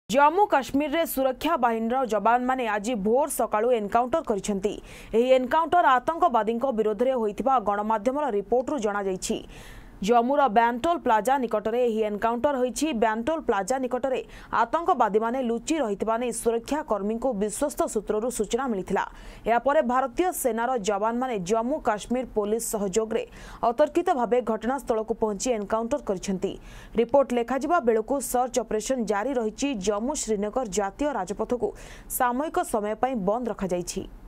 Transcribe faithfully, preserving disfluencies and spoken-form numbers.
जम्मू काश्मीर रे सुरक्षा बाहिनीर जवान माने आज भोर सकाळू एनकाउंटर करिसेंती। एही एनकाउंटर आतंकवादी विरोध में होइथिबा गणमाध्यम रिपोर्ट रु जना जाइछि। जम्मूर बैंटोल प्लाजा निकटरे एही एनकाउंटर होइछि। बैंटोल प्लाजा निकटरे आतंकवादी माने लुचि रहितबा नै सुरक्षा कर्मी को विश्वस्त सूत्ररु सूचना मिलिथिला। या परे भारतीय सेनार जवान माने जम्मू काश्मीर पुलिस सहयोग रे अतर्कित भावे घटनास्थल को पहुंची एनकाउंटर करिसेंती। रिपोर्ट लेखाजिबा बेलकु सर्च ऑपरेशन जारी रहिछि। जम्मू श्रीनगर जातीय राजपथ को सामयिक समय पई बंद रखा जाइछि।